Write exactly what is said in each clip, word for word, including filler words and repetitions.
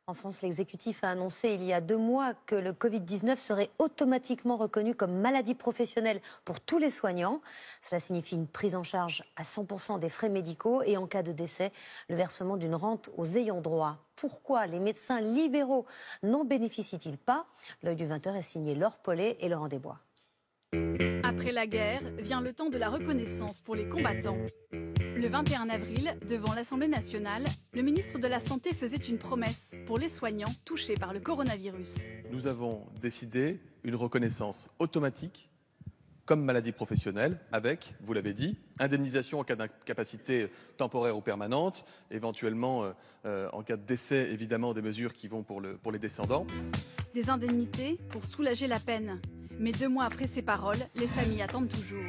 En France, l'exécutif a annoncé il y a deux mois que le Covid dix-neuf serait automatiquement reconnu comme maladie professionnelle pour tous les soignants. Cela signifie une prise en charge à cent pour cent des frais médicaux et en cas de décès, le versement d'une rente aux ayants droit. Pourquoi les médecins libéraux n'en bénéficient-ils pas? L'œil du vingt heures est signé Laure Paulet et Laurent Desbois. Après la guerre, vient le temps de la reconnaissance pour les combattants. Le vingt et un avril, devant l'Assemblée nationale, le ministre de la Santé faisait une promesse pour les soignants touchés par le coronavirus. Nous avons décidé une reconnaissance automatique comme maladie professionnelle avec, vous l'avez dit, indemnisation en cas d'incapacité temporaire ou permanente, éventuellement euh, en cas de décès, évidemment, des mesures qui vont pour, le, pour les descendants. Des indemnités pour soulager la peine. Mais deux mois après ces paroles, les familles attendent toujours.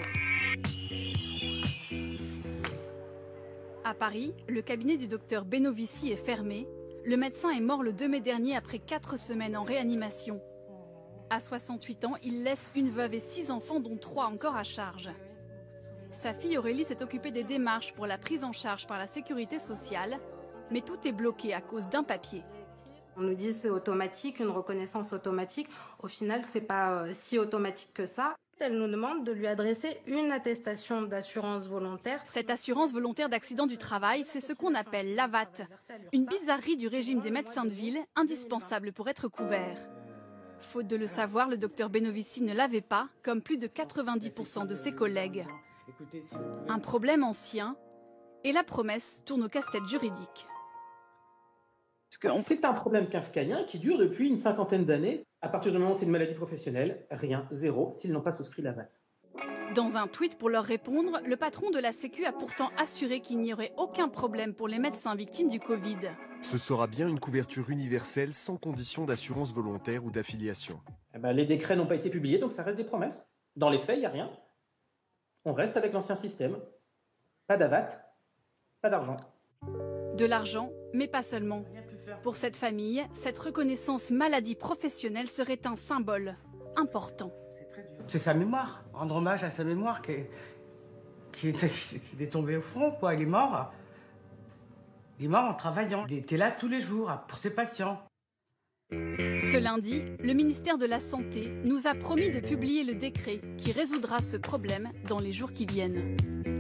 À Paris, le cabinet du docteur Benovici est fermé. Le médecin est mort le deux mai dernier après quatre semaines en réanimation. À soixante-huit ans, il laisse une veuve et six enfants, dont trois encore à charge. Sa fille Aurélie s'est occupée des démarches pour la prise en charge par la sécurité sociale, mais tout est bloqué à cause d'un papier. On nous dit c'est automatique, une reconnaissance automatique. Au final, c'est pas euh, si automatique que ça. Elle nous demande de lui adresser une attestation d'assurance volontaire. Cette assurance volontaire d'accident du travail, c'est ce qu'on appelle l'A V A T, une bizarrerie du régime des médecins de ville, indispensable pour être couvert. Faute de le savoir, le docteur Benovici ne l'avait pas, comme plus de quatre-vingt-dix pour cent de ses collègues. Un problème ancien, et la promesse tourne au casse-tête juridique. C'est un problème kafkaïen qui dure depuis une cinquantaine d'années. À partir du moment où c'est une maladie professionnelle, rien, zéro, s'ils n'ont pas souscrit l'A V A T. Dans un tweet pour leur répondre, le patron de la Sécu a pourtant assuré qu'il n'y aurait aucun problème pour les médecins victimes du Covid. Ce sera bien une couverture universelle sans condition d'assurance volontaire ou d'affiliation. Eh ben, les décrets n'ont pas été publiés, donc ça reste des promesses. Dans les faits, il n'y a rien. On reste avec l'ancien système. Pas d'A V A T, pas d'argent. De l'argent, mais pas seulement. Pour cette famille, cette reconnaissance maladie professionnelle serait un symbole important. C'est sa mémoire, rendre hommage à sa mémoire qui est, qui est, qui est tombée au front, quoi. Il est mort. Il est mort en travaillant. Il était là tous les jours pour ses patients. Ce lundi, le ministère de la Santé nous a promis de publier le décret qui résoudra ce problème dans les jours qui viennent.